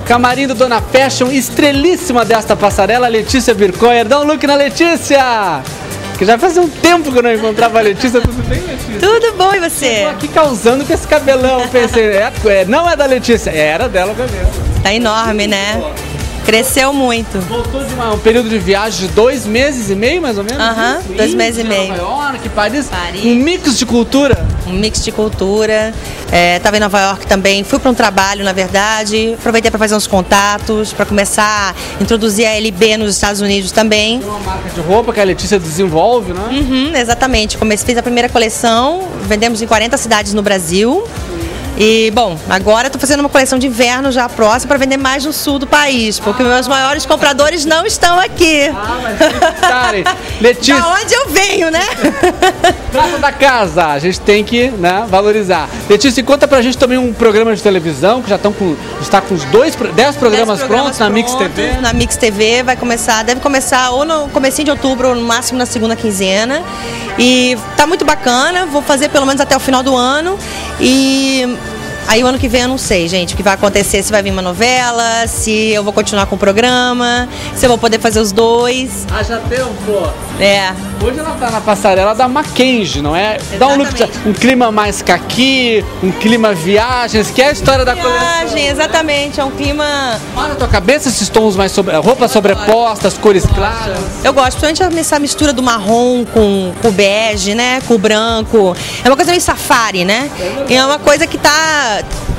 camarim do Dona Fashion, estrelíssima desta passarela, Letícia Bircoyer. Dá um look na Letícia! Que já fazia um tempo que eu não encontrava a Letícia. Tudo bem, Letícia? Tudo bom, e você? Eu tô aqui causando com esse cabelão. Eu pensei, não é da Letícia, era dela mesmo. Tá enorme, né? Cresceu muito. Voltou de um período de viagem de 2 meses e meio, mais ou menos? Aham, 2 meses e meio. Nova York, Paris. Um mix de cultura. Um mix de cultura. Tava em Nova York também. Fui para um trabalho, na verdade. Aproveitei para fazer uns contatos, para começar a introduzir a LB nos Estados Unidos também. Tem uma marca de roupa que a Letícia desenvolve, né? Uhum, exatamente. Fiz a primeira coleção, vendemos em 40 cidades no Brasil. E, bom, agora estou fazendo uma coleção de inverno já próxima para vender mais no sul do país, porque meus maiores compradores não estão aqui. Mas tem que estarem. Letícia. Da onde eu venho, né? Prata da casa, a gente tem que, né, valorizar. Letícia, conta pra gente também um programa de televisão, que já está com os 10 programas prontos na Mix TV. Na Mix TV deve começar ou no comecinho de outubro, ou no máximo na segunda quinzena. E tá muito bacana, vou fazer pelo menos até o final do ano. E aí o ano que vem eu não sei, gente, o que vai acontecer, se vai vir uma novela, se eu vou continuar com o programa, se eu vou poder fazer os 2. Já tempo. É. Hoje ela tá na passarela da Mackenzie, não é? Exatamente. Dá um look, um clima mais caqui, um clima viagens, que é a história da coleção. Viagem, exatamente, é um clima... Olha na tua cabeça esses tons mais roupas sobrepostas, cores claras. Eu gosto, principalmente essa mistura do marrom com o bege, né, com o branco. É uma coisa meio safari, né? E é uma coisa que tá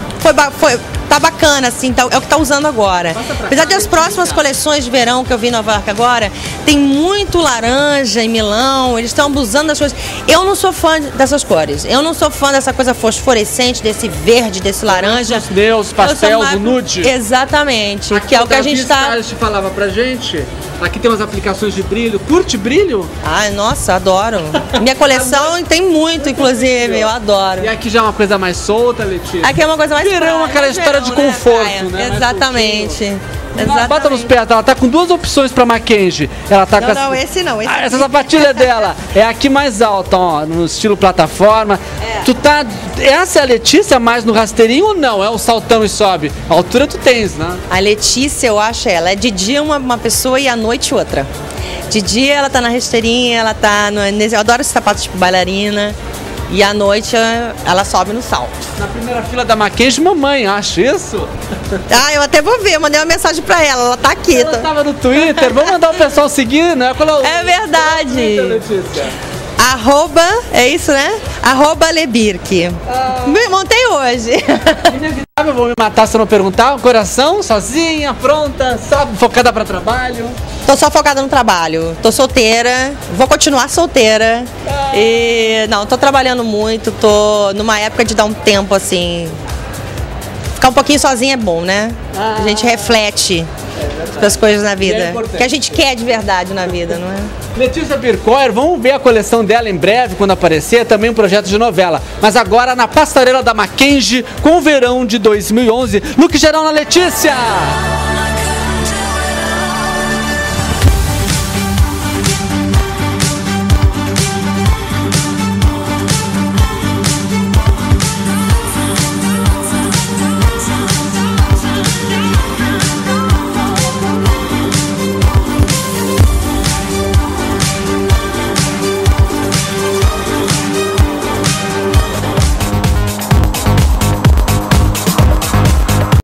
bacana, assim, é o que tá usando agora. Apesar das próximas coleções de verão que eu vi em Nova York agora, tem muito laranja e milão, eles estão abusando das coisas. Eu não sou fã dessas cores, eu não sou fã dessa coisa fosforescente, desse verde, desse laranja. Os meus pastéis, o nude. Exatamente, aqui que é o que a gente tá... A gente falava pra gente, aqui tem umas aplicações de brilho, curte brilho? Ai, nossa, adoro. Minha coleção tem muito, inclusive, eu adoro. E aqui já é uma coisa mais solta, Letícia? Aqui é uma coisa mais verão, aquela história de conforto, né? Exatamente. Bota nos pés, ela tá com 2 opções pra Mackenzie. Ela tá não, esse não. Essa sapatilha dela é aqui mais alta, ó, no estilo plataforma. Essa é a Letícia mais no rasteirinho ou não? É o saltão e sobe? A altura tu tens, né? A Letícia, eu acho ela é de dia uma pessoa e à noite outra. De dia ela tá na rasteirinha, ela tá eu adoro esse sapato tipo bailarina. E à noite ela sobe no salto. Na primeira fila da Mackenzie, mamãe, acha isso? Eu até vou ver, eu mandei uma mensagem pra ela tá aqui. Ela tava no Twitter, vamos mandar o pessoal seguir, né? É verdade. É isso, né? @Lebirk. Montei hoje. Inevitável, vou me matar se eu não perguntar. Coração, sozinha, pronta, só focada para trabalho? Tô só focada no trabalho. Tô solteira, vou continuar solteira. E não, tô trabalhando muito, tô numa época de dar um tempo assim. Ficar um pouquinho sozinha é bom, né? A gente reflete as coisas na vida. Que a gente quer de verdade na vida, não é? Letícia Bircoyer, vamos ver a coleção dela em breve, quando aparecer, também um projeto de novela. Mas agora na passarela da Mackenzie, com o verão de 2011, look geral na Letícia!